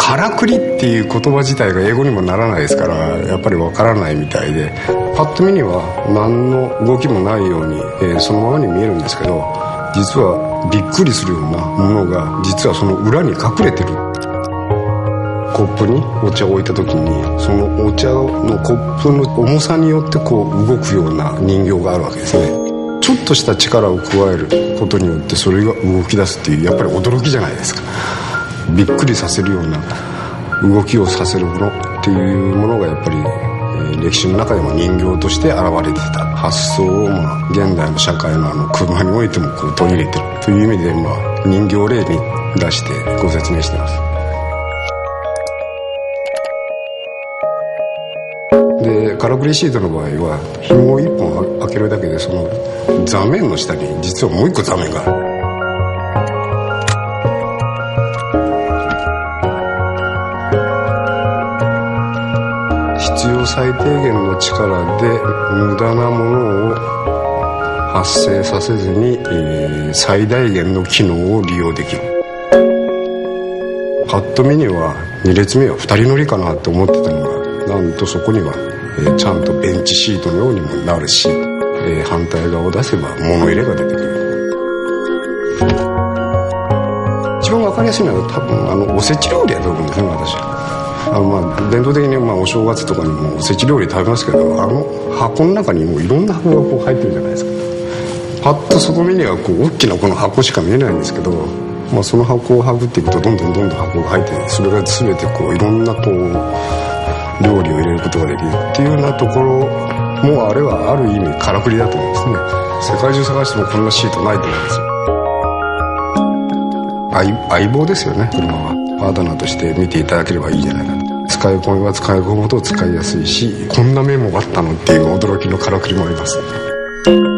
からくりっていう言葉自体が英語にもならないですから、やっぱりわからないみたいで、パッと見には何の動きもないように、そのままに見えるんですけど、実はびっくりするようなものが実はその裏に隠れてる。コップにお茶を置いた時に、そのお茶のコップの重さによってこう動くような人形があるわけですね。ちょっとした力を加えることによってそれが動き出すっていう、やっぱり驚きじゃないですか。びっくりさせるような動きをさせるものっていうものがやっぱり、歴史の中でも人形として現れていた発想を、現代の社会の車においてもこう取り入れてるという意味で、人形例に出してご説明してます。でからくりシートの場合は紐を1本開けるだけで、その座面の下に実はもう1個座面がある。必要最低限の力で無駄なものを発生させずに、最大限の機能を利用できる。パッと見には2列目は2人乗りかなって思ってたのが、なんとそこには、ちゃんとベンチシートのようにもなるし、反対側を出せば物入れが出てくる。一番分かりやすいのは多分おせち料理だと思うんですね、私は。伝統的にお正月とかにもおせち料理食べますけど、箱の中にもういろんな箱がこう入ってるじゃないですか。パッとそこ目にはこう大きなこの箱しか見えないんですけど、その箱をはぐっていくとどんどん箱が入って、それが全てこういろんなこう料理を入れることができるっていうようなところも、あれはある意味からくりだと思うんですね。世界中探してもこんなシートないと思うんですよ。相棒ですよね、車は。パートナーとして見ていただければいいんじゃないかと。使い込めば使い込むほど使いやすいし、こんな面もあったのっていう驚きのからくりもあります。